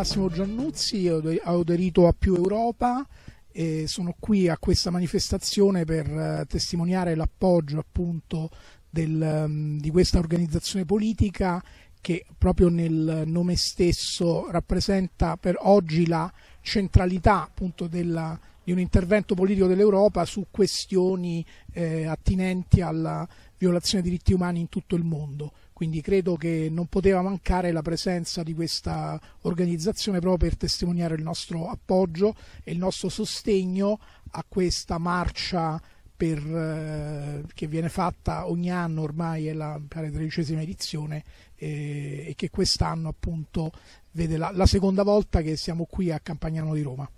Massimo Giannuzzi, ho aderito a Più Europa e sono qui a questa manifestazione per testimoniare l'appoggio appunto di questa organizzazione politica che proprio nel nome stesso rappresenta per oggi la centralità appunto di un intervento politico dell'Europa su questioni attinenti alla violazione dei diritti umani in tutto il mondo. Quindi credo che non poteva mancare la presenza di questa organizzazione proprio per testimoniare il nostro appoggio e il nostro sostegno a questa marcia che viene fatta ogni anno, ormai è la 13ª edizione, e che quest'anno appunto vede la seconda volta che siamo qui a Campagnano di Roma.